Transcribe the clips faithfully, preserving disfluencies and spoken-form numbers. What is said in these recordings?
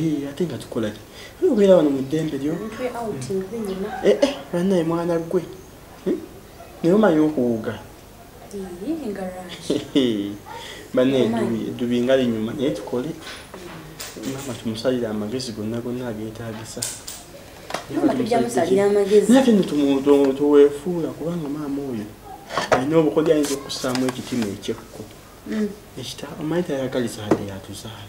Eh ate nga tukola ki? Obeera wano mu ddembe lyo. Eh eh bannaye mwana gwe. Naye omanyi okuwuga. Bannaye eddubi nga linyuma naye tukole. Mama tumusalira amagezi gonna gonna ageetaagisa. Mama tujja musalira amagezi. Naye kino tumuto tuweefuula kubanga maama oyo alina obukodyo ayinza okussaamu ekitimu ekyekko. Ekita omanyi tayagaliza hadde yatuzaala.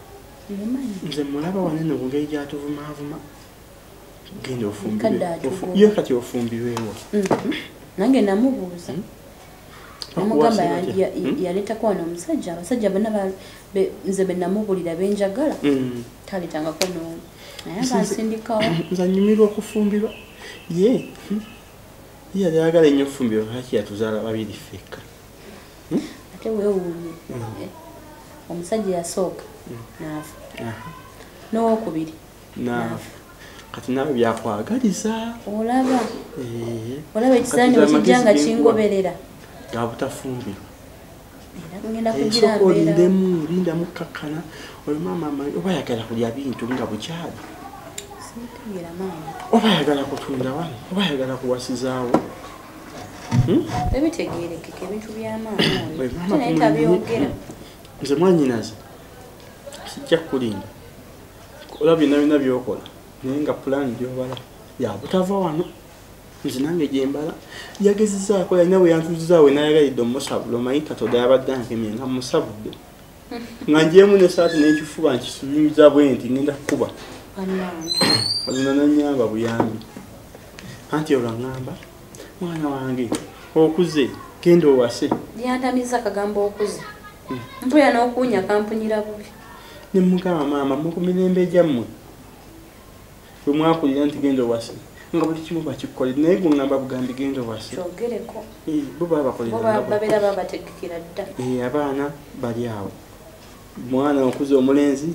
Nze mulaba wanene ku ngeri gyatuvumaavuma. Genda ofumbirwe. Yo kati ofumbirwewo. Nange namubuuza. Namugamba yaleetako wano omusajja abasajja bonna nze be namubulira benjagala taleetangako n'omu naye abansindikawo. Nze anyumirwa okufumbirwa ye ye yali ayagala ennyo okufumbirwa lwaki yatuzaala babiri ffekka. Ate weewuunye omusajja yasooka naafa n'owokubiri naafa kati naawe byakwagaliza olaba olaba ekisaani wekijja nga kingoberera nga butafumbirwa. Ngenda kugira mbeera olindemu lindamu kakkana oyo maama oba ayagala kulya bintu nga bukyali sintegeera maama oba ayagala kutunda wano oba ayagala kuwasizaawo. Ebitegeerekeka ebintu by'amaama naye tabyogera. Nze mwanyinaze sijja kulinda kola byonna byonna byokola naye nga pulaani gyobala yabutava wano. Nze nange gyembala yagezezaako yalina bwe yantuzizaawe nayagalidde omusabula omanyi Katonda yabadde ankemye nga musabudde nga njeemu n'essaati n'ekifuba nkisuubiza bwe nti ngenda kukuba Katonda nannyamba buyambi. Anti olwaŋŋamba mwana wange okuze genda owase. Lyantamiza akagambo okuze mpuya n'okuwunya kampunyira bubi. Ne mugamba maama mu ku mirembe gyammwe bwe mwakulira nti genda owase nga buli kimu bakikole naye gwe ngamba bugambi genda owase. Kyogereko bo baba bakolera babeera babategekera dda. Abaana bali awo mwana okuze omulenzi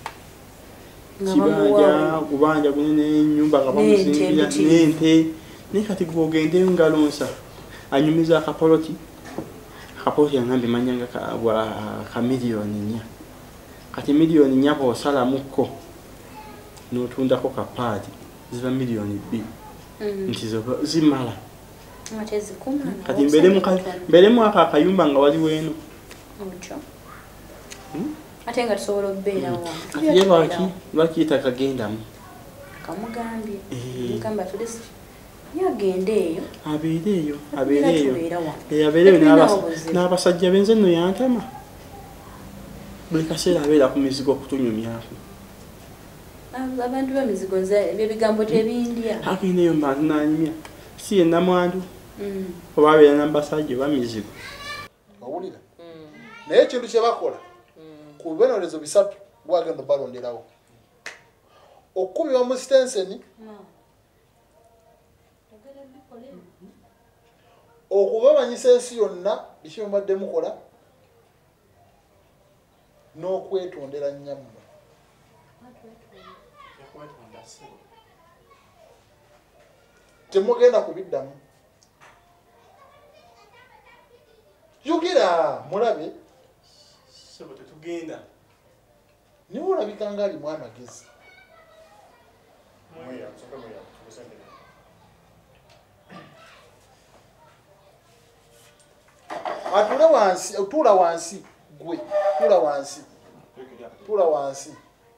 kibanja kubanja kunene ennyumba nga bamuzingira n'ente naye kati gwogende ngalo nsa anyumiza akapoloti akapoloti yangambe manyanga ka miliyoni nnya kati miliyoni nnya bw'osalamukko n'otundako kapaati ziba miliyoni bbiri nti zimala kati mberemu ako akayumba nga waliwo eno. Ate nga tusobola okubeerawo kati ye lwaki lwakiyita kagendamu kamugambye mugamba tulisi yagenda eyo abeere eyo abeere eyo abeere eyo n'abasajja benze nno yantama buli kaseera abeera ku mizigo okutunyumyako. Abantu b'emizigo ebigambo tebindya agenda eyo mbantu nanyumya si ye namwandu oba abeera n'abasajja oba mizigo. Owulira naye ekintu kye bakola ku bibonerezo bisatu gwagenda balonderawo okkumibwa mu sitenseni okubamanyisa ensi yonna biki mubadde mukola n'okwetondera nnyammwe. Temugenda kubiddamu yugira mulabe sebo tetugenda niwe olabika nga alimu amagezi. Atule wansi tuula wansi gwe tuula wansi tuula wansi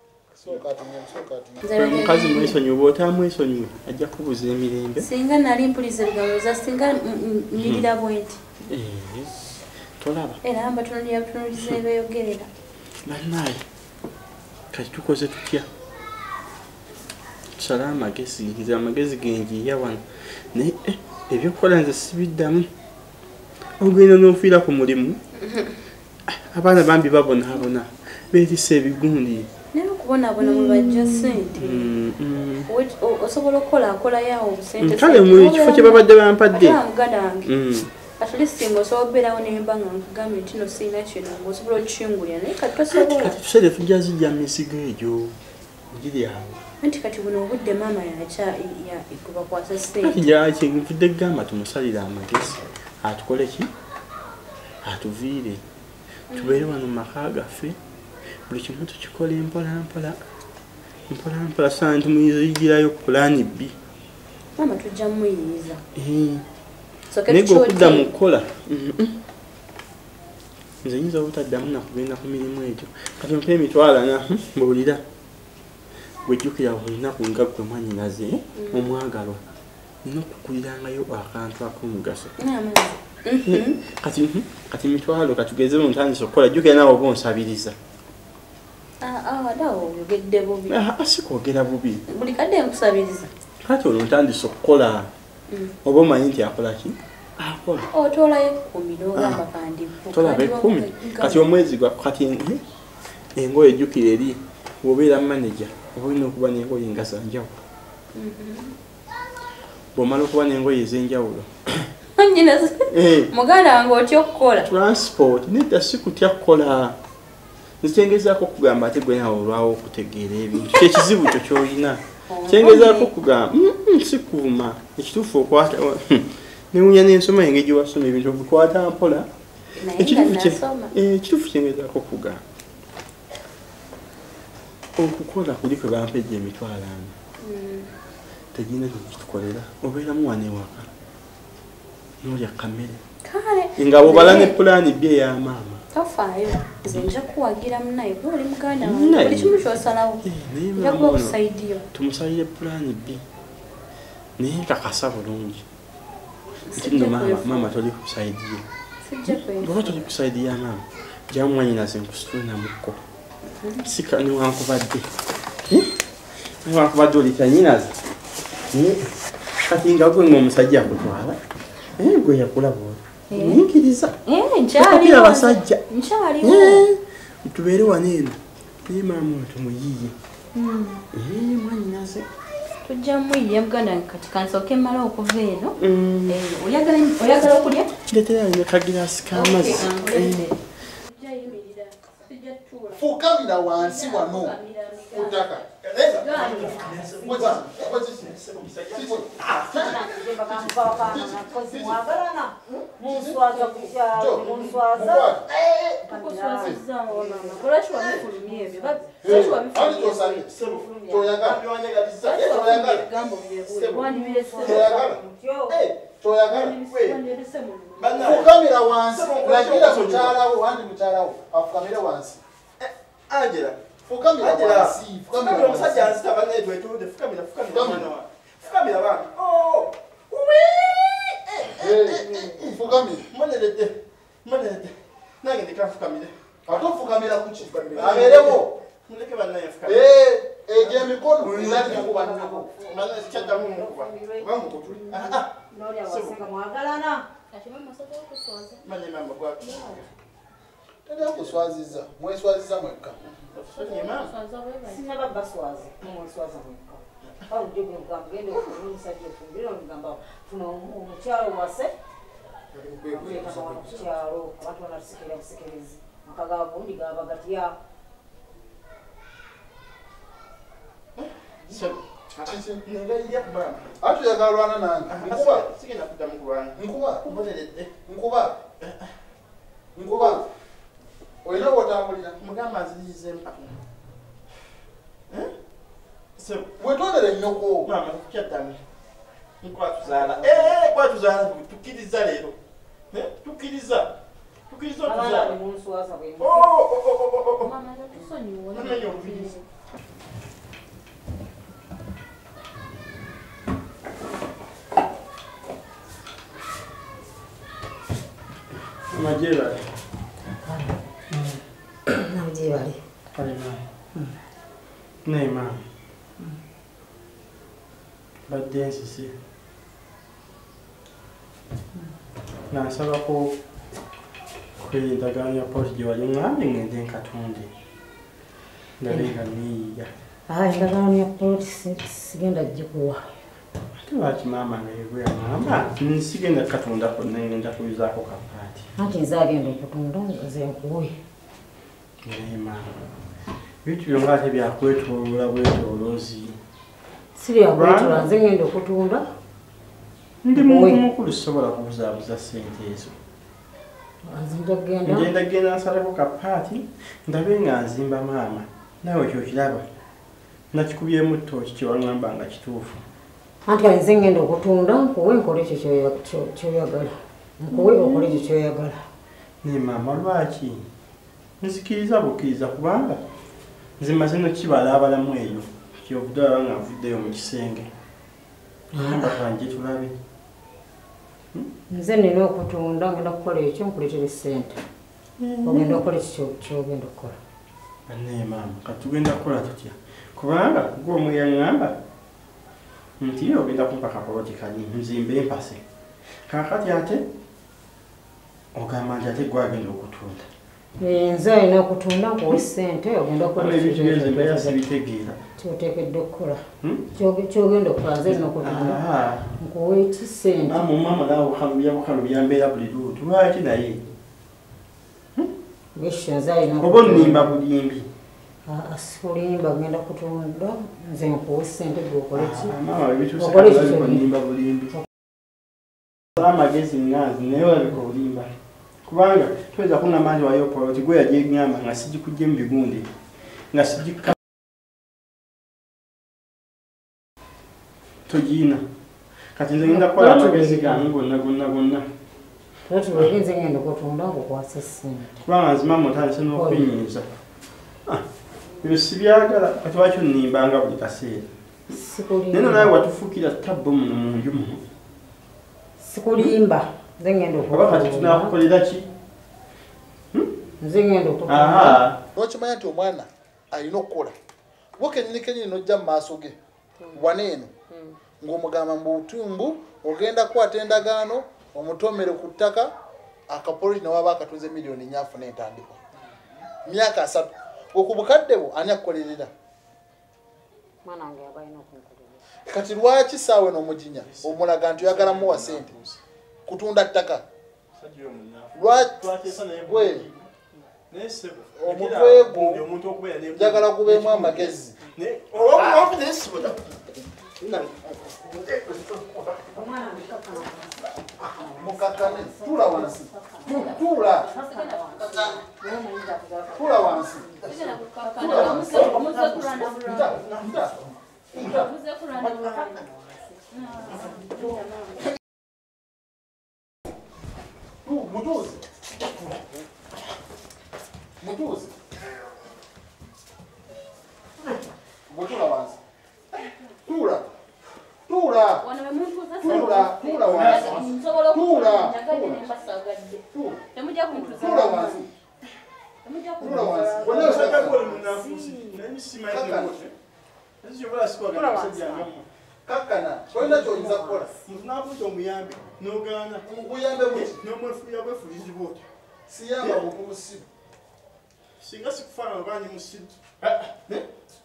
omukazi mwesonyiwe otamwesonyiwe ajja kubuuza emirembe. Singa nali mpuliza ebigambo za singa njirira bwenti tolaba era amba tunulira tunuliza ebeeyogerera. Bannaye kati tukoze tutya tusala amagezi nze amagezi genjiya wano naye ebyokukola nze sibiddamu ogenda n'ofiira ku mulimu abaana bambi babonaabona beetisa ebigundi naye okubonaabona mwe bajja ssente osobola okukola akola yawo obusente kale mu kifo kye babadde bampadde atuli singa osobola okubeerawo nemba nga nkugambye nti no siina kino ng'osobola okukingulira naye kati tosobola kati tuseere tujja zijja misigo egyo giri awo anti kati buno obudde maama yakubakwasa ssente yaki nvudde kugamba tumusalire amagezi atukole ki atuviire tubeere wano mu maka gaffe buli kimu tukikola empola mpola mpola mpola sana tumuyigirayo pulani B. Mama tujja muyiza. Eh. So Nego okudda mu kukola. Nze nyinza obutaddamu na kugenda ku mirimu egyo. Kati mpa emitwalo ana mbulira. Gwejjukira olinaku nga ggwe mwannyinaze omwagalwa. Nina okukulirangayo akantu ak'omugaso. Kati kati mitwalo katugeze mu ntandisa okukola jjukira naawe oba onsabiriza. Ah, dawo ogedde bubi. Ah, sikwogera bubi. Buli kadde nkusabiriza. Kati olwo ntandisa okukola. Oba omanyi nti akola ki? Akola. Otolayo kkumi n'ogamba kandi. Tolaba ekkumi. Kati omwezi gwa kati engoye ejjukira eri bw'obeera manager oba olina okuba n'engoye nga za njawulo. Bw'omala okuba n'engoye ez'enjawulo. Nnyinaze. Muganda wange otya okukola? Transport nedda si kutya kukola. Nzitengezaako okugamba ate gwe nawe olwawo okutegeera ebintu. Kyekizibu kyo ky'olina. Kyengezaako okugamba si kuuma ekituufu okwata newunya n'ensoma engeri gye wasoma ebintu obikwata mpola. Ekituufu kyengezaako okugamba okukola kuli kwe bampejja emitwalo ana. Tegina kyekitukolera obeeramu wano ewaka n'olya kamere nga bw'obala ne pulaani B eya maama. Tofaayo nze nja kuwagira munaye gwe oli muganda wange buli kimu ky'osalawo nja kuba okusaidiyo. Tumusalire pulaani B naye nkakasa bulungi nti nno maama maama toli kusaidiye. Bw'oba toli kusaidiya maama jjamu mwannyinaze nkusitule namukko sika newankubadde newankubadde oli tannyinaze kati nga gwe ng'omusajja akutwala gwe yakulaba oli nyikiriza akapira basajja tubeere wano eno naye maama oyo tumuyiye mwannyinaze tujja muyiye muganda kati kansooke mmala okuva eno. Oyagala okulya? Ndeetera ne kagiraasi k'amazzi. Fukamira wansi wano kutaka. Fukamira wansi lagira mukyalawo wandi mukyalawo afukamire wansi. Angela, fukamira wansi fukamira omusajja ansita banaye twetude fukamira fukamira mwana wa fukamira bana oh uwi eh fukamira monelete monelete nange ndika fukamira ato fukamira kuki aberewo muleke banaye fukamira eh ege mikono ndali kuba nako mana chata mu kuba bamu kutuli ah ah nori awasenga mwagalana kati mama sobo okuswaza manye mama kwa Tenda kuswaziza mweswaziza mweka sina baba swazi mweswaza mweka aho ndio ngamba ngende okumusajja okumbira ngamba tuna omukyalo wase kukyalo abantu banasikira busikirizi makaga bundi gaba gatya so nega iya baba atu yagalwana nange nkuba sigenda kudamu kulwana nkuba mbonelede nkuba nkuba oyina wotambulira mugamba nzirize mpaka eh so wetondere nnyoko mama kukyaddamu nkwatuzala eh kwatuzala tukiriza lero eh tukiriza tukiriza abana ni munswaza bwe oh oh oh mama tusonyiwe mama yo tukiriza Majera. namjebale Kale na. Ne mama. Badde nsisi. Nansaba ko kwendaganya ya post gye wali ngambe ngende nkatonde. Ndabenga niyiga. hayi ndagano ya polisi sigenda jikuwa Ate lwaki maama nga yegwe yagamba nsigenda katonda konna ngenda kubizaako kapaati. anti nze agenda okutunda nze nkuwe Naye maama. Bitu byonna ate byakwetoloola bwetoloozi. siri yakwetula nze ngenda okutunda Ndi muntu mukulu sobola kubuzaabuza ssente ezo. nzindagenda Ngenda genda nsaleko kapaati ndabe nga nzimba maama. Naawe kyokiraba. nakikubyemu ttooki kyewaŋŋamba nga kituufu. Anti kale nze ngenda okutunda nkuwe nkole ekyo kyoyagala. Nkuwe okole ekyo kyoyagala. Naye maama lwaki? Nzikiriza bukkiriza kubanga nze maze nokibalaabalamu eyo kyovudde olaba nga nvuddeyo mu kisenge. Amba kanje tulabe. Nze nina okutunda ngenda kukola ekyo nkuleetera ssente. Ogenda okukola ekyo kyogenda okukola. Naye maama kati tugenda kukola tutya? Kubanga gwe omuyaŋŋamba nti ogenda kumpa kapoloti kali nzimbe empase. Kaakati ate ogamba nti ate gwe agenda okutunda. Nze alina okutunda nkuwe ssente ogenda okukola ekyo kyoteekedde okukola. Kyogenda okukola nze alina okutunda nkuwe ki ssente. Maama maama naawe bukalubya bukalubya mbeera buli luutu lwaki naye? Gesho nze alina oba onnimba bulimbi. Asikulimba genda kutunda nze nkuwe ssente gwokole ki? Maama ebituuse onnimba bulimbi. Amagezi nganzi naye olabika olimba. Kubanga tuweza kungamba nti wayo poloti gwe yagyengamba nga sigikujje mu bigundi nga sigika togiina. Kati nze ngenda kukola amagezi gange gonna gonna gonna. Poloti bwegenze ngenda okutunda nkukwasa ssente. Kubanga nzimamu otandise n'okunyinza. Ebyo sibyagala kati lwaki onnimbanga buli kaseera. Naye nawe watufuukira tabbo muno mu nju muno. Sikulimba. Nze ngenda okukola. Oba kati tunaakukolera ki? Nze ngenda okutunda. N'okimanya nti omwana alina okukola. Gwe kennyini kennyini n'ojja mu maaso ge. Wano eno ng'omugamba mu butumbu ogenda kukwata endagaano omutomere ku ttaka akapoloti ne waba akatunze miliyoni nnya afuna entandikwa. Myaka asatu. Gwe ku bukadde bwo ani akukolerera? Mwana wange aba alina okunkolerera. Kati lwaki saawe n'omujinya omulaga nti oyagala muwa ssente kutunda ttaka? Lwaki gwe omutwe gwo njagala gubeemu amagezi. Mukakane tuula wansi. Tuula. Tuula wansi. Mutuuzi. Mutuuzi. Mutuula wansi. Tuula. Tuula. Tuula. Tuula wansi. Tuula. Tuula wansi. Tuula wansi. Wala osaka kwa mnafusi. Nani simaye mwote. Nzi yobola sikuwa kana kusajja ngamu. Kakana. Koina choyinza kukola. Munafuto omuyambe. Nogana. Uyambe muti. Nomwefu yabwe fulizi bote. Siyamba bukusibu. Singa sikufana abanye musibu. Ah. Ne?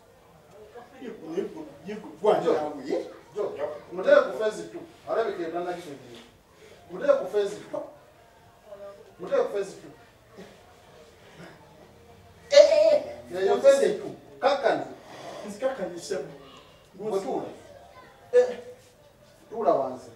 Yego yego bwanje yawe. Jo. Muteye kufezi tu. Arabike ndana kishindi. Muteye kufezi tu. Muteye kufezi tu. Eh eh. Ya fezi tu. Kakana. Nsikakana isemu. Ngotula. Eh. Tula wanze.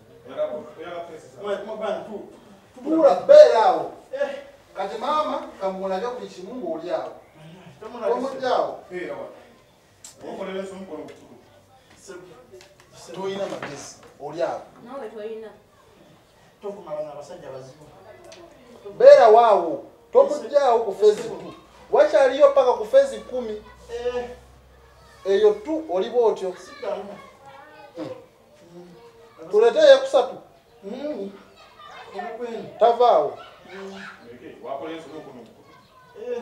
Tula belao. Eh. Kati mama kamulaga ku kimungu oli awo. Omujjawo. Eh awa. Okolera sompolo kutuku. Toyina magezi oli awo. Nawe toyina. Tokumala n'abasajja bazibu. Bera waawo. Tomujjawo ku Facebook. Wakyaliyo paka ku Facebook kumi. Eh. Eyo tu oli bwotyo. Sidamu. Tuleteye kusatu. Mm. Tavaawo. Okay, wakolenso nokuno. Eh.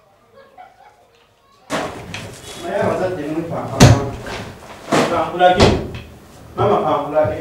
Maya wazadde mwipa kampulake. Mama kampulake.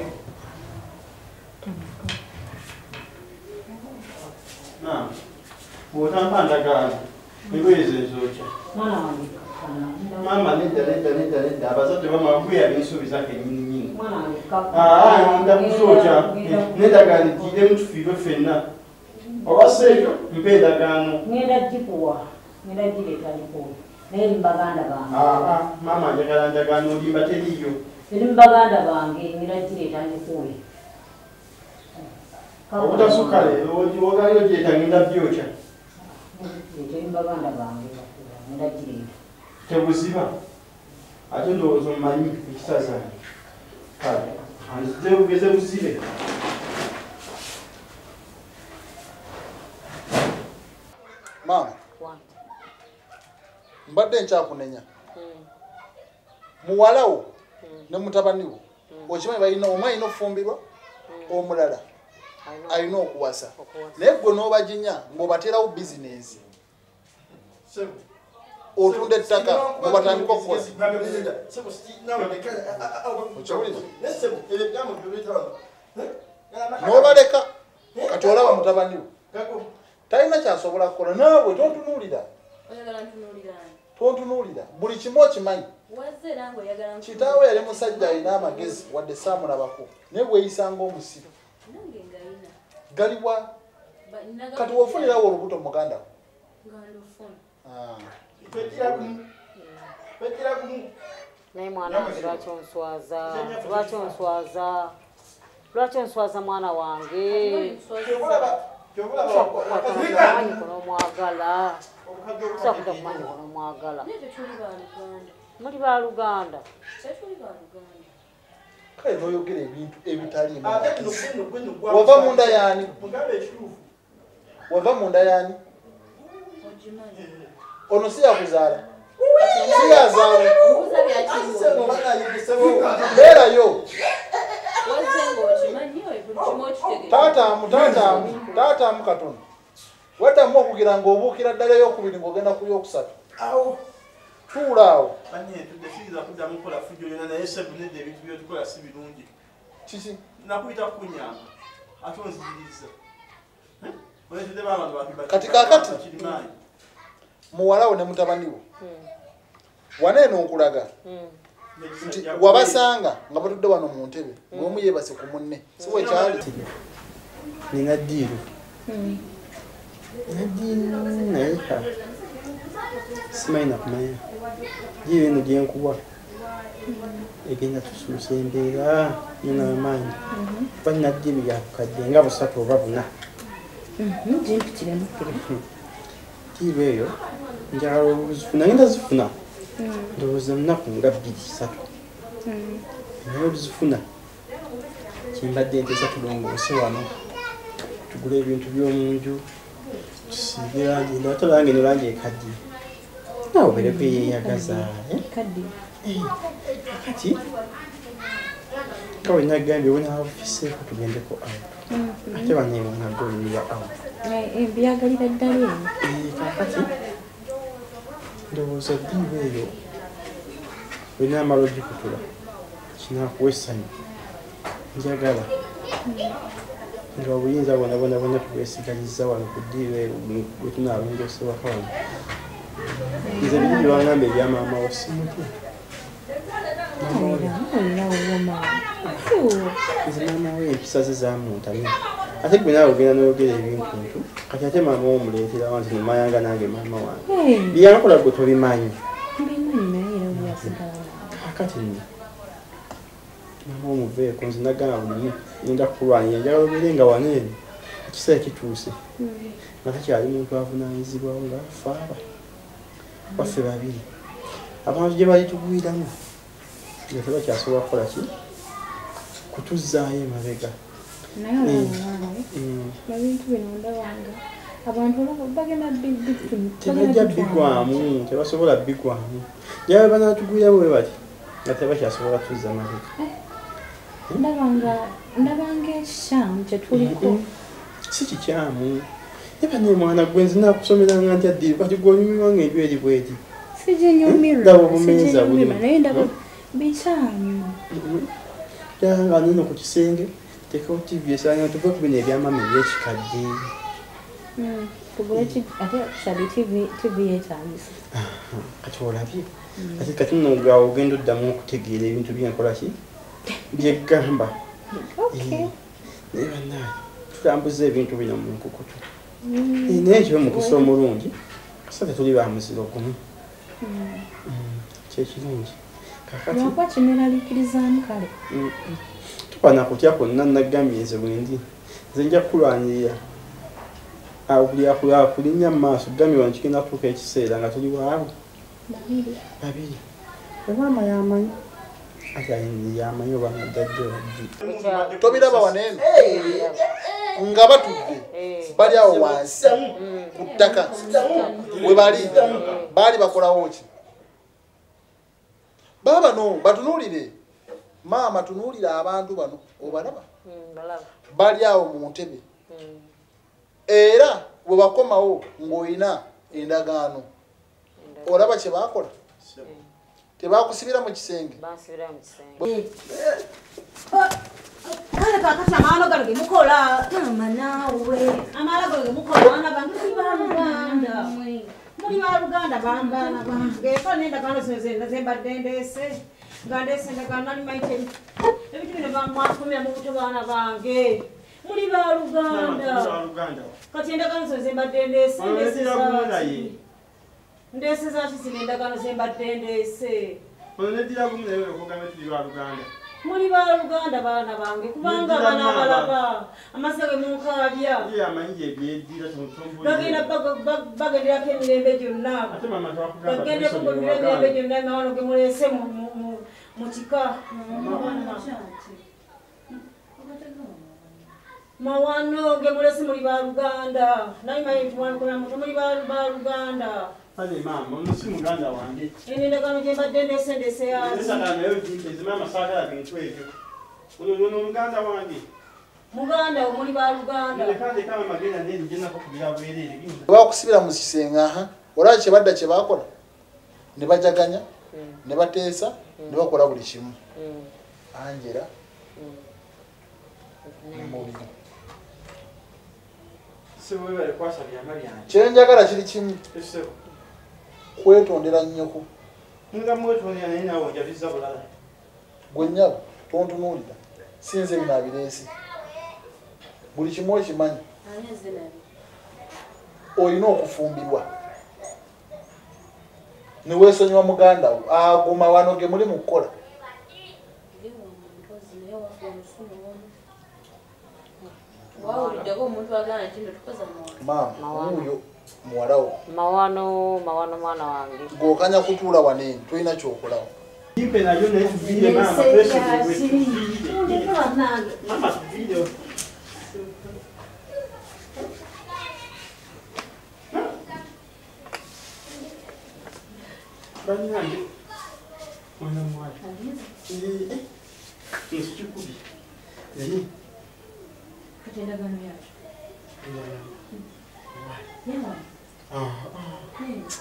Naam. Bw'otampa ndagaano. Engoye ze zookya. Mwana wange. Mama nedda nedda nedda nedda abazadde bamagwe ebinsuubiza kennyini nnyini. Mwana wange. Ah, ndakuzookya. Neddagaano ejjiremu tufiirwe ffenna. Oba seejo mpa endagaano. Ngenda gikuwa. Ngenda gireeta gikuwa. Naye mu baganda bange. Ah, mama njagala ndagaano olimba teriiyo. Eri mu baganda bange ngenda gireeta gikuwe. Obutasukka leero ogayo gyeta ngenda byokya. Eri mu baganda bange ngenda gireeta. Tebuziba. ate ndowooza omanyi ekitazaani kale anzite bugeze buzibe Mama mbadde nkyakunenya muwalawo ne mutabaniwo okimanyi balina omu alina okufumbirwa omulala alina okuwasa naye gwe n'obaginya ng'obateerawo bizinesi otunda ettaka mubatandika okukola n'obaleka kati olaba mutabaniwo talina kyasobola kukola naawe tontunuulira tontunuulira buli kimu okimanyi kitaawe yali musajja alina amagezi wadde saamulabako naye bweyisanga omusiru galiwa kati wofunirawo olubuto muganda naye mwana wange lwaki onswaza lwaki onswaza lwaki onswaza mwana wange kumanyi konomwagala sakuta kumanyi konomwagala muli baluganda kale noyogera ebintu ebitali wava munda yani wava munda yani ono si yakuzaala si yazaala beerayo taataamu taataamu taataamu katono waddamu okugira ng'obuukira ddala eyokubiri ng'ogenda ku yokusatu tuula awo kiki kati kaakati muwalawo ne mutabaniwo waneeno nkulaga nti wabasanga nga batudde wano mu ntebe ng'omu yeebase ku munne si wekyali nina ddiiru nina naye simanyi nakumanya ddiiru eno gyenkuwa egenda tusuusa embeera nina amaanyi kuba nina ddiiru yakukadde nga busatu oba buna ddiiru eyo njagala oluzifuna ngenda zifuna ndowooza munaku nga bbiri satu naye oluzifuna kimbadde nteesa tulongoose wano tugula ebintu by'omunju tusiige langi ndo ate langi eno langi ekaddi nawe obeereko eyeyagaza kati nga bwe nagambye wenabufiseeko tugendeko out ate baneewo nagge olulira out byagalira ddala eno kakati ndowooza ddiiba eyo olina amala ogikutula kinakuwa essanyu njagala nga obuyinza bwona bwona bwona tubwesigaliza wano ku ddiiba eyo bwe tunaalongoose waka wano nze biri byewangamba ebyamaamawo simutya nze maamawo empisa ze zamuntamya ate gwe naawe ogenda noyogera ebinkuntu kati ate maama wo muleeterawo nti nomayanga nange maama wange byankola gwe tobimanyi kakati nno maama omuveeko nze nagamba bulimu ngenda kukulwanyira njagala obeere nga waneeno ekiseera kituuse nga takyali muntu avunaanyizibwawo nga faaba baffe babiri abantu gye bali tugwiramu nga tebakyasobola kukola ki kutuzzaayo emabega naye olabintu bino ndabanga abantu bagenda tebajja bigwamu tebasobola bigwamu jabe banatugwiramu bwe bati nga tebakyasobola tuzza mabega ndabanga ndabanga ekikyamu kyetuliko si kikyamu eba ne mwana gwe nze nakusomeranga nti addiru kati gwonyumirwanga enju eri bweti siginyumirwa naye ndaba bikyamu janga nino ku kisenge tekawo tivi esaanya tuve ku bino ebyamama ebyekikadde ate kali tivi yetagisa kati olabye ati kati nno gwawe ogenda oddamu okutegeera ebintu byenkola ki byeggamba naye bannaye tutambuza ebintu bino mu nkukutu naye kibe mukisa omulungi kasa tetuli ba muziro gumu kyekirungi lwakuba kineraliikirizaamu kale tukwana kutya kwonna nagambye nze bwendi nze nja kukulwanirira buli akulinnya mu maaso gambye wano kigenda kutuuka ekiseera nga tuli waawo babiri Mama yamanyi. Ajayi yamanyi obanga jajjo. Tobiraba wanene. Nga batudde. Bali awo wansi. Kuttaka. We bali. Bali bakolawo ki? Baba no, batunulire. Mama tunulira abantu bano obalaba. Bali awo mu ntebe. Era we bakomawo ng'oyina endagaano. Olaba kye baakola? Tebakusibira mu kisenge. Basibira mu kisenge. Kale kakati amaalo gano ge mukola tama naawe. Amaalo gano ge mukola baana bantu Luganda. Muli ba Luganda bambana bange. Efa n'endagaano zino ze mbadde ndeese. Nga ndeese endagaano nali mayite. Ebintu bino bamwakumira mu buto baana bange. Muli ba Luganda. Kati endagaano zino ze mbadde ndeese. Ndese za sisi endagaano ze mbadde ndeese. Onedira kumule okugamba tuli ba Luganda. Muli ba Luganda baana bange kubanga bana balaba amasage munkabya. Ye amanyi ebyedira tontombo. Bagenda bagendera ke mirembe gyonna. Ate mama twakugamba. Bagenda ku mirembe gyonna nawono ge mulese mu mu kika. Mawano ge mulese muli ba Luganda. Nayi mayi tuwanu kola muto muli ba Luganda. Hadi mama, msi muganda wange. Ene ndagano je mbadde ndese ndese ya. Ndesa kana yo jimpe zimama sagala bintu ebyo. Uno uno muganda wange. Muganda omuli ba Luganda. Ndeka kandi kama magenda nene njena ko kubira bwerere ginza. Bakusibira mu kisenga aha. Olaba kye badda kye bakola. Ne bajaganya, ne bateesa, ne bakola buli kimu. Angela. Nemubiri. Sewe bale kwasa bya Mariana. Kye njagala kiri kimu. Esebo. Kwetondera nnyoko. Nga mwetondera naye nawo njabiza bulala. Gwe nnyabo tontunuulira. Sinze bino abireese. Buli kimu okimanyi. Olina okufumbirwa. Ne weesonyiwa muganda wo. Aguma wano ge muli mu kukola. Maama, oyo muwala wo. Mawano, mawano mwana wange. G'okanya kutuula wanene, tolina ky'okolawo. Jimpe nayo naye tuvire mama pressure wewe. Mama video. Bani wange. Mwana mwana. Eh eh. Nisichukubi. Eh. Kutenda gano yacho. Yeah. Ah. Ah.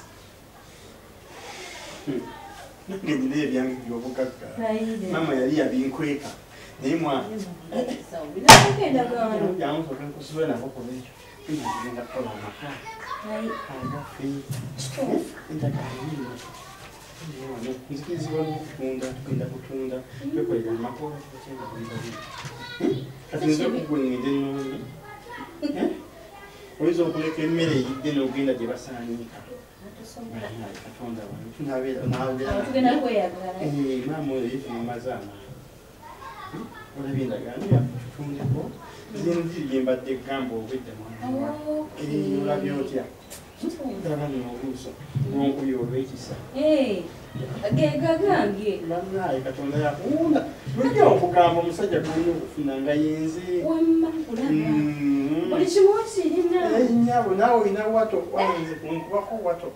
Hmm. Ngendele byange byobukaka. Mama yali yabinkweka. Naye mwana. Sawa. Binakenda gano. Yangu sokan kusubira nako kolejo. Ngenda kola maka. Hai. Anga fi. Ndakariyo. Ndiyo, nzikizi wano kutunda, kwenda kutunda. Kwekwega makora kuchenda kwenda. Kati nzo kugwengede noni. Eh? Oizo kuleka emmere yidde n'ogenda gye basaanika. Katonda wange tunabeera nabeera. Tugenda kweyagala. Eh, maama oyo yifuna amazaana. Olabye endagaano yatutundeko. Zino ziri gye mbadde gamba obwedda mwana. Eh, olabye otya? Ndaba n'oluuso. Lw'onkubye olw'ekisa. Eh. Agega gange. Bannaaye Katonda yakuwunda. Lwajja okugamba omusajja gulina okufuna nga yenze. Wamma kulaba. Buli kimu kirina. Eh, nnyabo naawe olina wato wanze kunkubako wato.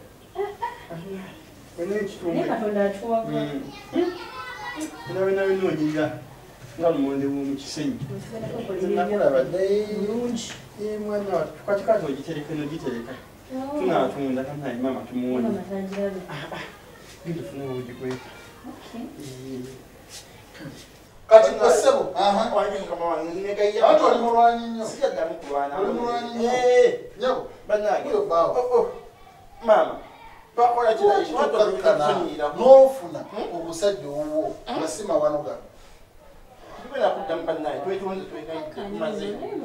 Naye Katonda atuwaga. Nawe nawe noonyinga nga lumonde w'omu kisenyi. Nakulaba dde. Bulungi. Eh, mwana wa kwati kati ogitereka n'ogitereka. Tunaatunda kanaye mama tumuwone. Mama tangirabe. Genda funa ogikweka. Kati ssebo. Aha. Wange mukama wange negayya. Ate oli mulwanyi nnyo. Sijaddamu kulwana. Oli mulwanyi nnyo. Eh. Nyabo. Bannange. Oyo baawo. Oh oh. Mama. Twakola kira ekyo Tukakkana n'ofuna omusajja owuwo basima wano gano. Tugenda kuddamu bannange twetonze twegayidde tumaze.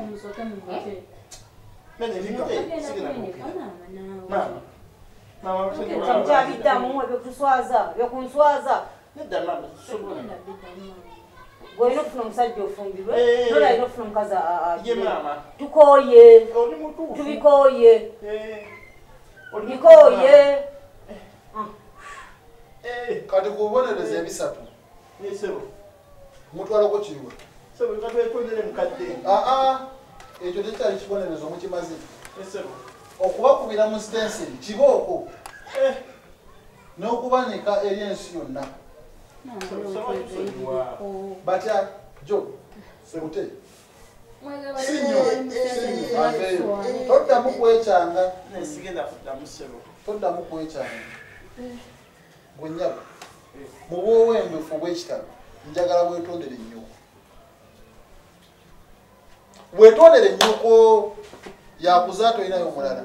Bene ebigute sigenda kukira. Mama. Mama kusajja Kyabiddamu ebyo kuswaza, ebyo kunswaza. nedda mama sobola. Gwolina okufuna omusajja ofumbirwe. Eh. Nolina okufuna omukazi Ye mama. tukooye. Oli mutuufu. Tubikooye. Eh. Oli Bikooye. Eh. Kati ku kubonereza ebisatu. Yesebo. Mutwala ko kiwa. Sebo katwe tondere mukadde. Ah ah. Ekyo tekyali kibonerezo mukimazi. Yesebo. Okubakubira mu stencil kibooko. Eh. N'okubanika eri ensi yonna. Batya jo. Sebute. Toddamu kwekyanga. Nesigenda kuddamu sebo. Toddamu kwekyanga. Gwe nnyabo. Mu bw'owembefu bw'ekitalo njagala weetondere ennyoko. Weetondere ennyoko yakuza toyinayo mulala.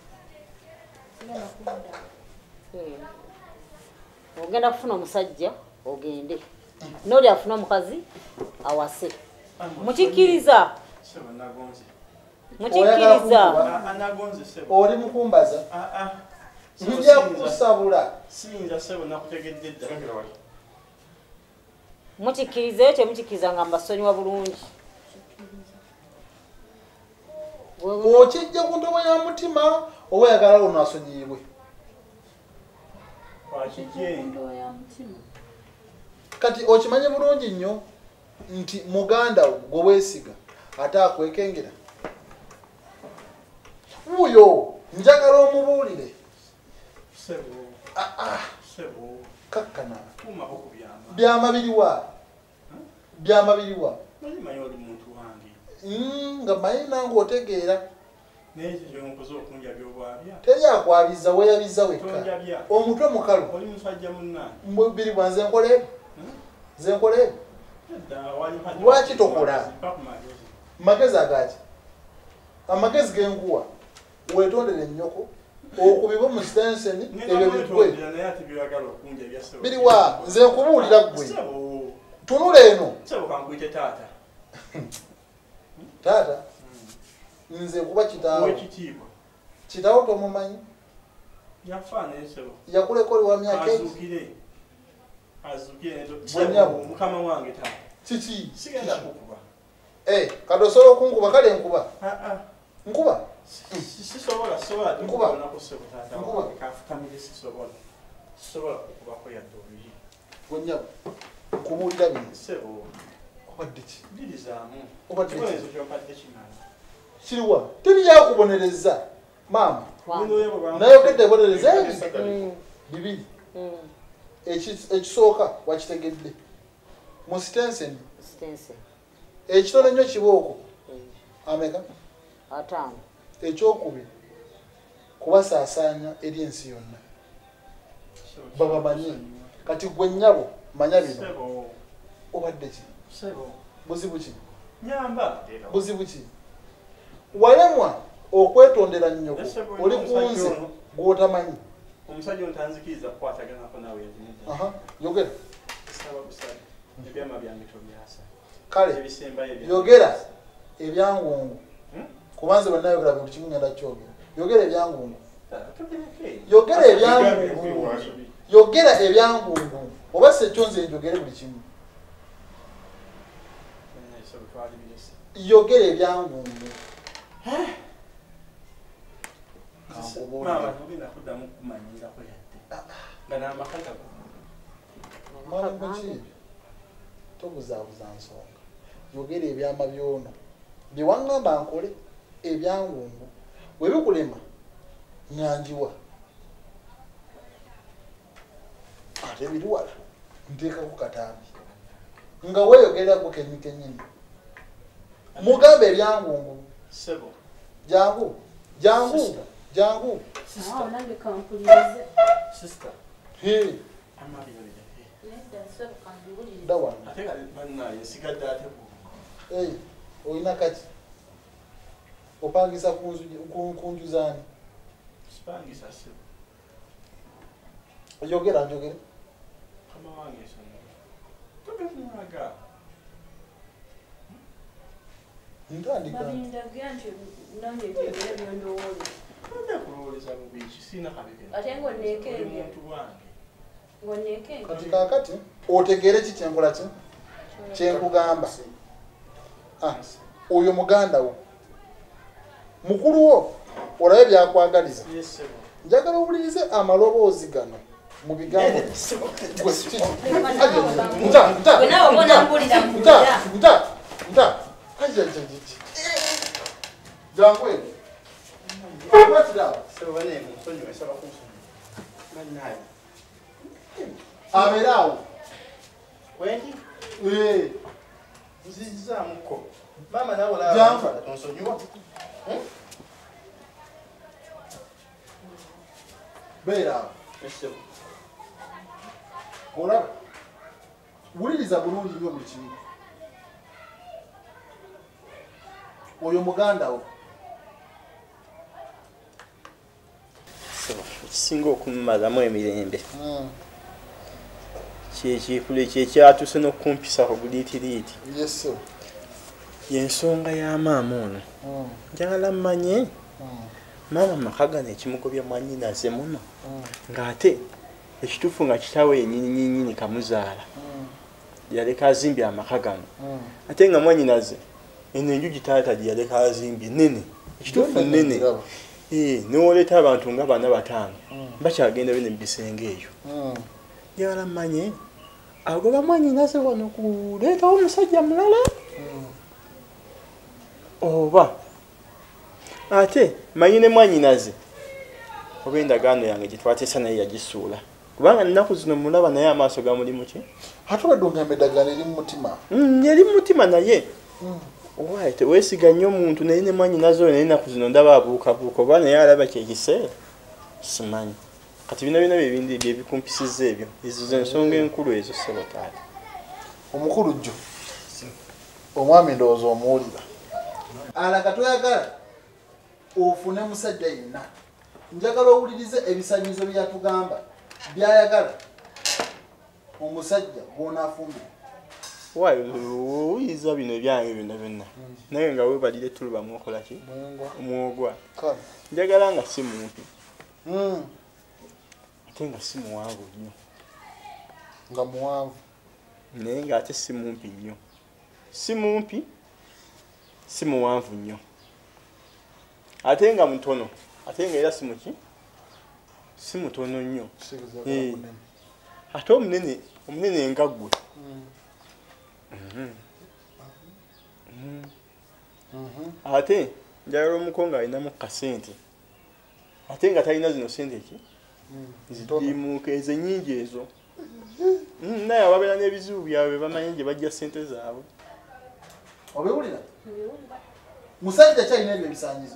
Ogenda kufuna omusajja ogende. N'oli afuna omukazi awase. Mukikkiriza. Sebo nagonze. Mukikkiriza. Anagonze sebo. Oli mukumbaza. Ah ah. Nja kusabula. Siyinza sebo nakutegedde dda. Mukikkiriza ekyo mukikkiriza nga mbasonyiwa bulungi. Okijja ku ntobo ya mutima oba oyagala ono asonyiibwe. Kati okimanye bulungi nnyo nti muganda wo gwe weesiga ate akwekengera. Wuyo njagala omubuulire. Sebo. Ah ah. Sebo. Kakkana. Kuma okubyama. Byama biriwa. Byama biriwa. Mali mayo oli muntu wange. Mm, nga mayi nange otegeera. N'ekyo nkoze okunja by'obwabya. Teri akwabiza weeyabiza wekka. Tonjabya. Omutwe mukalu. Oli musajja munnange. Mbiri bwanze nkole. Nze nkole. Lwaki Lwaki tokola? Magezi agaki. Amagezi genkuwa. Weetondere ennyoko. Okubiba mu stencil ebyo bigwe. Biriwa nze nkubuulira ggwe. Tunula eno. Sebo kankuyite taata. Taata. Nze kuba kitaawo. Wekitiibwa. Kitaawo tomumanyi. Yafaana ensebo. Yakuleko oli wa myaka eki. Azukire. Azukire. Bwennyabo. Mukama wange taata. Kiki. Sigenda kukuba. Eh, kati osobola okunkuba kale nkuba. Ah ah. Nkuba. Sisobola sobola Nkuba. nakusebo taata. Nkuba. Kafukamire sisobola. Sisobola kukubako yadde oluyi. Gwennyabo. Nkubuulira bino. Sebo. Obadde ki? Ddirizamu. Obadde ki? Kibonerezo ky'obadde kimala. Kiriwa. Teri yakubonereza. Maama. Wow. Nayogedde bonereza ebi. Bibiri. Ekisooka wakitegedde. Mu stencil. Stencil. Ekitono ennyo kibooko. Ameka? Ataano. Ekyokubiri. Kubasaasaanya eri ensi yonna. Baba manyi. Kati gwe nnyabo manya bino. Sebo. Obadde ki? Sebo. Buzibu ki? Nyamba. Buzibu ki? Walemwa okwetondera nnyoko oli kunze gw'otamanyi. Omusajja ono tanzikiriza kukwataganako naawe yazimudde. Aha, yogera. Saba busale. Ebyama byange tobyasa. Kale, Ebisembayo ebya. yogera ebyangungu. Kubanze bannayogera buli kimu ngenda kyogera. Yogera ebyangungu. Yogera ebyangungu. Yogera ebyangungu. Oba sekyo nze njogere buli kimu. Yogera ebyangungu. Mama, ntugenda kuddamu kumanyirako yadde. Nga n'amakaka go. Mwana ki? Tobuzaabuza nsonga. Yogera ebyama byono. Bye waŋŋamba nkole ebyangungu. Bwe bikulema nyanjiwa. Ate biri wala. Nteekako katambi. Nga weeyogera go kenyi kenyini. Mugambe ebyangungu. Sebo. Jangu. Jangu. Jangu. Ah, nange kampulirize. Sister. Hey. Amali yolida. Nedda sebo kandiwulirize. Dawa. Ate kali bannaye nsigadde ate ku. Hey. Oyina kati. Opangisa kunzu kunju zaani. Sipangisa sebo. Yogera njogere. Kama wange sono. Tobefunaga. Ntandika. Babindagira nti nange byogera byondowooza. Nde kulowooleza mu biki sina kabike. Ate ng'onneekenge. Omuntu wange. Ng'onneekenge. Kati kaakati otegeere ki kyenkola ki? Kyenkugamba. Ah, oyo muganda wo. Mukulu wo olabe byakwagaliza. Yes sebo. Njagala owulirize amaloboozi gano. mu bigambo abeerawo wendi Eh, nzizzaamuko maama nawe olaba tonsonyiwa beera olaba wuliriza bulungi nnyo buli kimu oyo muganda wo ekisinga okumumalamu emirembe kyekikule kyekyatuse n'okumpisa ku buliitiriiti yeso yensonga ya maama ono njagala mmanye maama maka gano ekimugobya mwanyinaze muno ng'ate ekituufu nga kitawe yennyininyini kamuzaala yaleka azimbye amaka gano ate nga mwanyinaze eno enju gitaata gye yaleka azimbye nene ekituufu nene niwoleeta abantu nga bana bataano bakyagenda bene mu bisenge eyo njagala mmanye agoba mwanyinaze wano kuleetawo omusajja mulala oba ate manyine mwanyinaze oba endagaano yange gye twateesa naye yagisuula kubanga nnaku zino mulaba naye amaaso ga mulimu ki ate wadde ogamba eddagala eri mu mutima eri mu mutima naye owaye teweesiga nnyo omuntu naye ne mwanyinaze oyo naye ennaku zino ndaba abuukabuuka oba naye alaba kyekiseera simanyi kati bina bina bibindi byebikumpisiza ebyo ezo ensonga enkulu ezo sebotaata omukulu jjo omwami ndowooza omuwulira alaga toyagala ofune musajja yenna njagala owulirize ebisanyizo byatugamba byayagala omusajja gw'onaafumbira waayo owuliza bino ebyange byonna byonna naye nga webalire tulubamu okola ki omwogwa njagala nga si mumpi ate nga si muwanvu nnyo nga muwanvu naye ng'ate si mumpi nnyo si mumpi si muwanvu nnyo ate nga mutono ate nga era si muki si mutono nnyo ate omunene omunene nga ggwe ate njagala omuko nga alinamu kasente ate nga talina zino sente ki zidimuka ezo ennyingi ezo naye ababeera n'ebizibu byabwe bamanyi gye bajja sente zaabwe obiwulira musajja kyalina ebyo ebisanyizo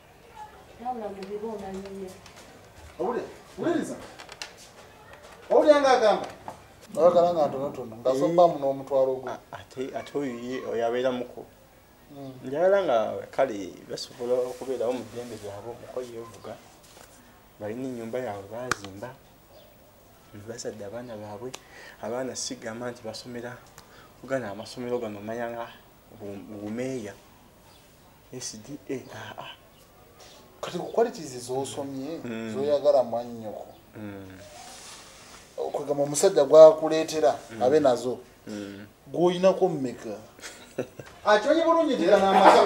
owulira wuliriza owulira ngaagamba oyagala nga ntonotono nga sobamu n'omutwalo gwe ate oyo oyo abeeramuko njagala nga kale basobola okubeerawo mu ddembe lyabwe omuko yeevuga balina ennyumba yaabwe baazimba bazadde abaana baabwe abaana sigamba nti basomera kugana amasomero gano manya nga bumeeya S D A kati ku qualities z'osomye zoyagala mwannyoko okugamba omusajja gwakuleetera abe nazo gw'oyinako mmeka akyonyi bulungi nti gana amaka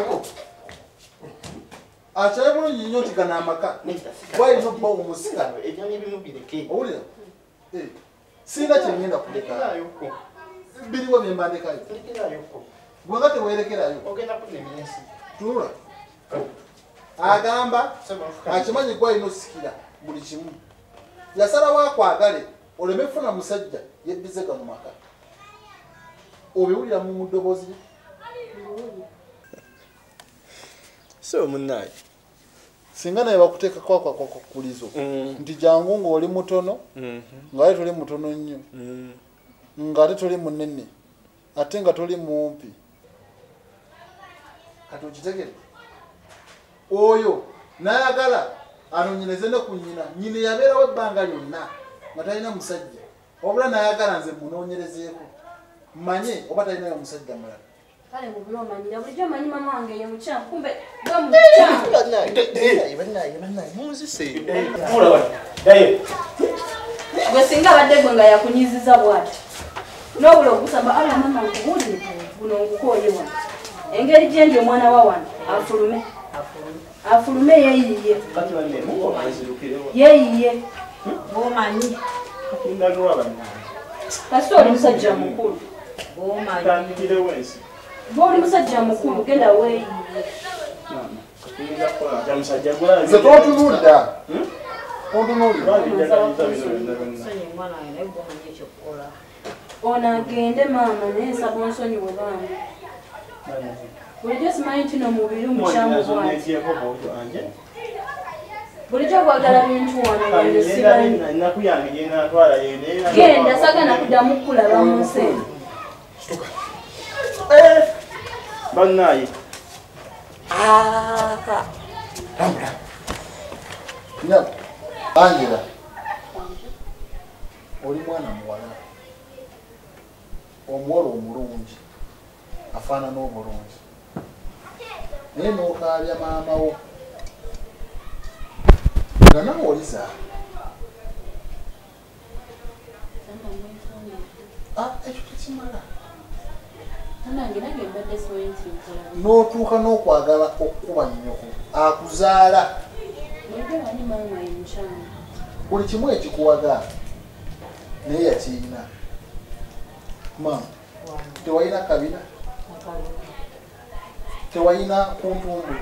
akyaye bulungi nnyo nti gana amaka gwalina okuba omusika owulira singa kyengenda kuleka biriwo byembandekayo gwanga tewerekerayo tunula agamba akimanyi gwalina osikira buli kimu yasalawo akwagale oleme kufuna musajja yebbizega mu maka obiwulira mu ddoboozi lye so munnaye singa naye bakuteekako akakwakulizo nti jangu ng'oli mutono ng'ate toli mutono nnyo ng'ate toli munene ate nga toli mumpi kati okitegere oyo nayagala anonyereze ne ku nnyina nnyina yabeerawo ebbanga lyonna nga talina musajja wabula nayagala nze munoonyerezeeko mmanye oba talinayo musajja mulala kale mubula omanyira bulijjo omanyi mama wange ye mukyamu kumbe gwe mukyamu gwe singa abadde gwe nga yakunyiziza bw'ati n'obula ogusamba ala mama nkubuulire buno nkukooye wano engeri gye ndi omwana wa wano afulume afulume yeeyiye yeeyiye bw'omanyi Ndagwa bana. Kasita oli musajja mukulu. Tandikire wensi. Bw'oli musajja mukulu genda weeyi. Nze totunulira. Otunulira. Ono agende maama naye nsaba onsonyiwe bambi. Bulijjo simanyi nti n'omubiri mukyamu bwati. Bulijjo bwagala bintu wano wano simanyi. Genda sagana kuddamu kulaba mu nsi. Bannaye. Aka. Nyabo. Angela. Oli mwana muwala. Omuwala omulungi. Afaanana obulungi. Naye n'okaabya maama wo. Nga nawe oliza. Ah, ekyo tekimala. N'otuuka n'okwagala okukuba nnyoko akuzaala buli kimu ekikuwaga naye yakirina. Maama tewalina kabina, tewalina kuntumbu,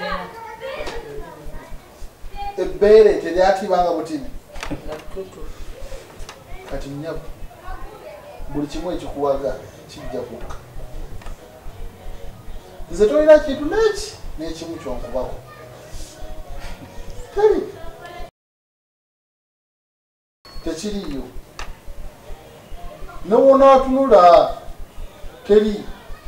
ebbeere teryatibanga butini. Kati nnyabo buli kimu ekikuwaga kijja kukka. Nze tolina kintu n'eki n'ekimu kyonkubako. Teri. Tekiriyo. Ne wonaatunula teri.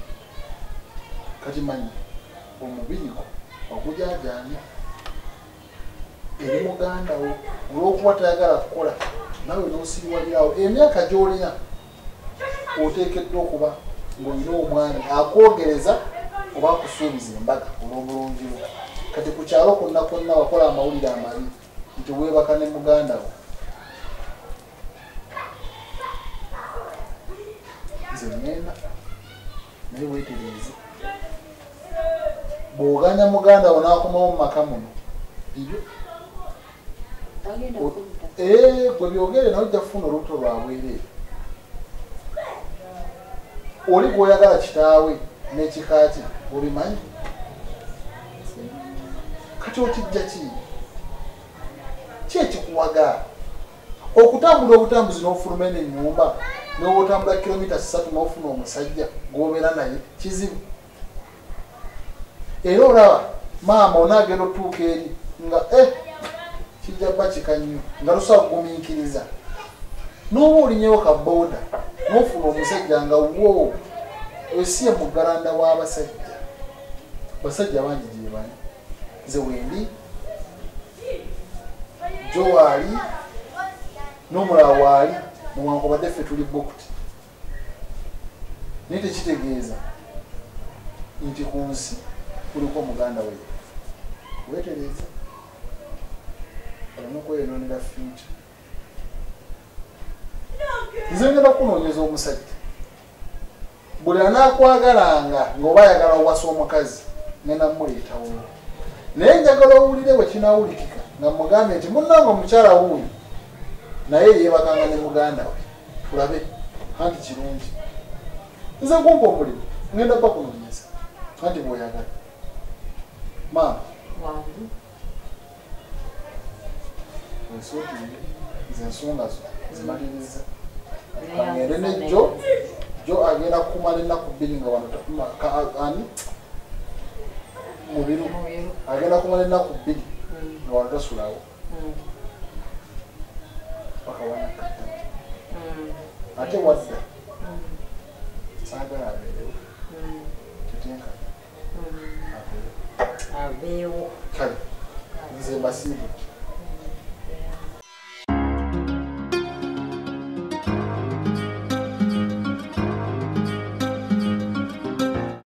Kati manyi omubiri gwo ogujaajaanya eri muganda wo olw'okuba tayagala kukola nawe n'osiriwalirawo emyaka gy'olina oteekeddwa okuba ng'olina omwami akwogereza oba akusuubiza embaga olw'obulungi bwo. Kati ku kyalo konna konna wakola amawulire amabi nti weebaka ne muganda wo. Nze ŋŋenda naye weetereeze. Bw'oganya muganda wo n'akomawo mu maka muno bibyo. Ee gwe byogere nawe ojja kufuna olubuto lwa bwereere. Oli gw'oyagala kitaawe n'ekika kye obimanyi. Kati otijja ki? Ki ekikuwaga? Okutambula obutambuzi n'ofuluma eno ennyumba n'otambula kilomita ssatu n'ofuna omusajja gw'obeera naye kizibu. Era olaba maama onaagenda otuuka eri nga eh kijja bba kika nnyo nga tosobola kugumiikiriza. N'oba olinyewo ka booda n'ofuna omusajja nga wo osiye mu galanda w'abasajja. Basajja bangi gye bali. Nze wendi jo waali n'omulala waali newankubadde ffe tuli bokuti. Naye tekitegeeza nti ku nsi kuliko muganda we. Weetereeza olina okweyonoonera future. Nze ngenda kunoonyeza omusajja buli anaakwagalanga ng'oba ayagala owasa omukazi ngenda muleetawo. Naye njagala owulire bwe kinaawulikika nga mugambe nti munnange omukyala wuuyo naye yeebakanga ne muganda we. Tulabe anti kirungi. Nze nkumpa omulimu ngenda bba kunoonyeza anti bw'oyagala. Maama ensootiire nze ensonga zo zimaliriza. Kangende ne jo jo agenda kukumala ennaku bbiri nga wano ani mubiru agenda kumala ennaku bbiri nga wano tasulawo paka wanakata ate wadda saagala abeerewo tetenkana abeewo kale nze mbasiibu